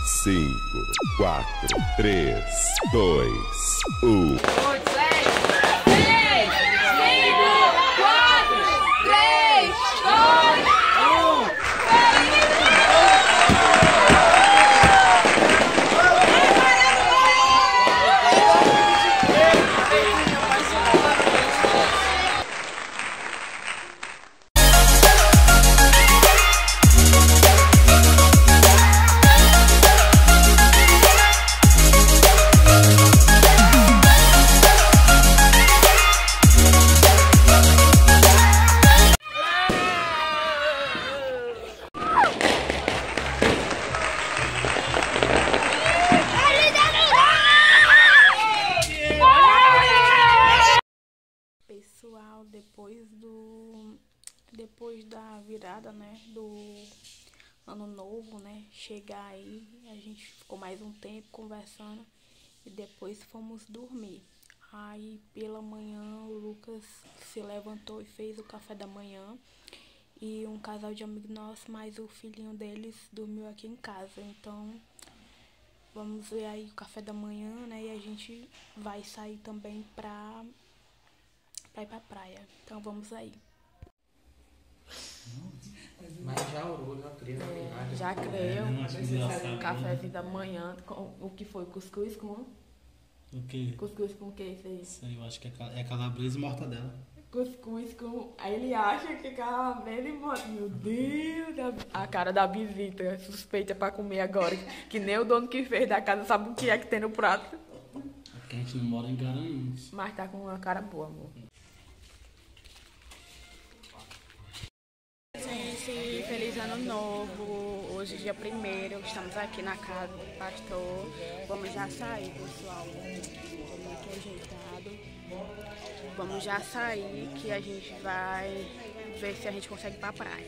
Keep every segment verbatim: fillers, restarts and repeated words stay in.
cinco, quatro, três, dois, um. Pessoal, depois do depois da virada, né, do ano novo, né, chegar aí, a gente ficou mais um tempo conversando e depois fomos dormir. Aí pela manhã o Lucas se levantou e fez o café da manhã e um casal de amigos nossos, mais o filhinho deles dormiu aqui em casa. Então vamos ver aí o café da manhã, né, e a gente vai sair também pra pra ir pra praia. Então vamos aí. Mas já orou, já creu. É, já creu. É, cafézinho da manhã. Com, o que foi? Cuscuz com? O que? Cuscuz com o que isso aí? Isso aí, eu acho que é calabresa e mortadela. Cuscuz com... Aí ele acha que calabresa e mortadela. Meu Deus! A cara da visita suspeita pra comer agora. Que nem o dono que fez da casa sabe o que é que tem no prato. Porque a gente não mora em Garanhuns. Mas tá com uma cara boa, amor. Gente, feliz ano novo. Hoje, dia primeiro, estamos aqui na casa do pastor. Vamos já sair, pessoal. Estamos aqui ajeitado. Vamos já sair que a gente vai ver se a gente consegue ir pra praia.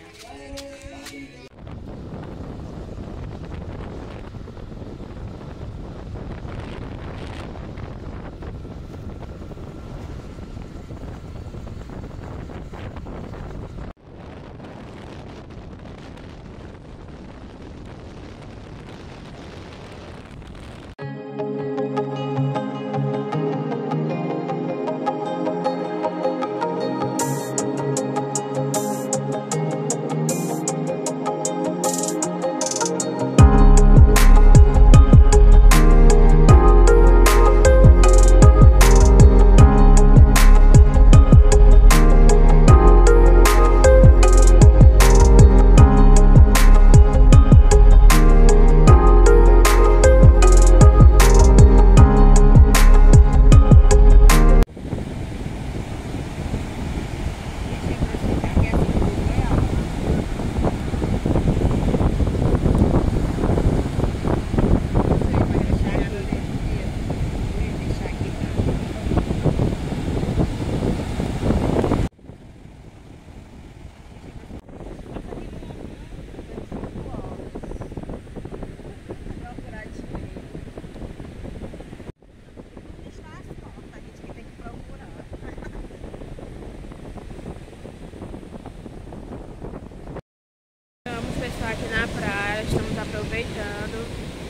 Pessoal, aqui na praia, estamos aproveitando.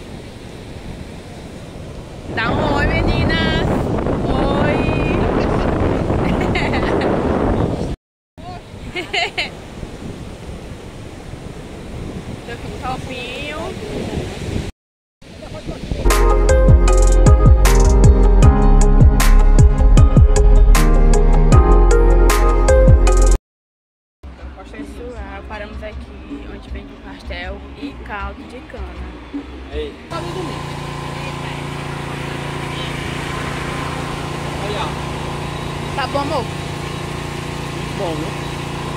Dá um oi, meninas! Oi! Tô aqui um topinho. Pessoal, paramos aqui onde vende pastel e caldo de cana. Ei. Olha. Tá bom, amor? Muito bom, viu?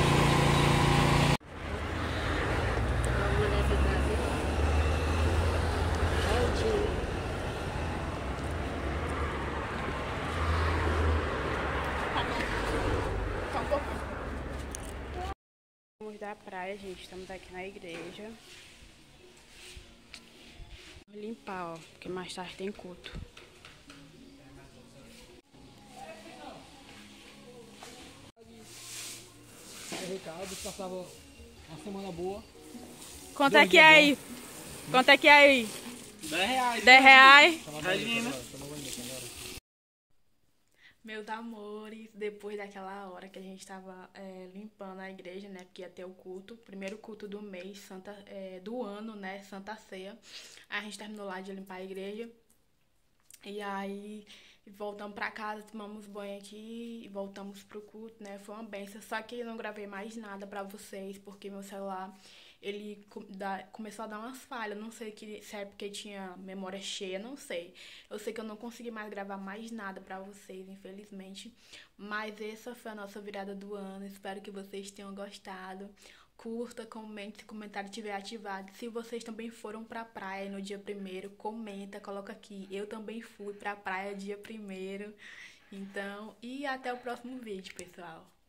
Da praia, gente, estamos aqui na igreja. Vou limpar, ó, porque mais tarde tem culto. Ricardo, passava uma semana boa. Quanto é que é aí? Quanto é que é aí? dez reais. dez reais. Imagina. Meus amores, depois daquela hora que a gente tava é, limpando a igreja, né? Porque ia ter o culto, primeiro culto do mês, Santa, é, do ano, né? Santa Ceia. Aí a gente terminou lá de limpar a igreja. E aí voltamos pra casa, tomamos banho aqui e voltamos pro culto, né? Foi uma benção. Só que eu não gravei mais nada pra vocês, porque meu celular, ele com- dá- começou a dar umas falhas. Não sei que, se é porque tinha memória cheia, não sei. Eu sei que eu não consegui mais gravar mais nada pra vocês, infelizmente. Mas essa foi a nossa virada do ano. Espero que vocês tenham gostado. Curta, comente se o comentário estiver ativado. Se vocês também foram pra praia no dia primeiro, comenta, coloca aqui. Eu também fui pra praia dia primeiro. Então, e até o próximo vídeo, pessoal.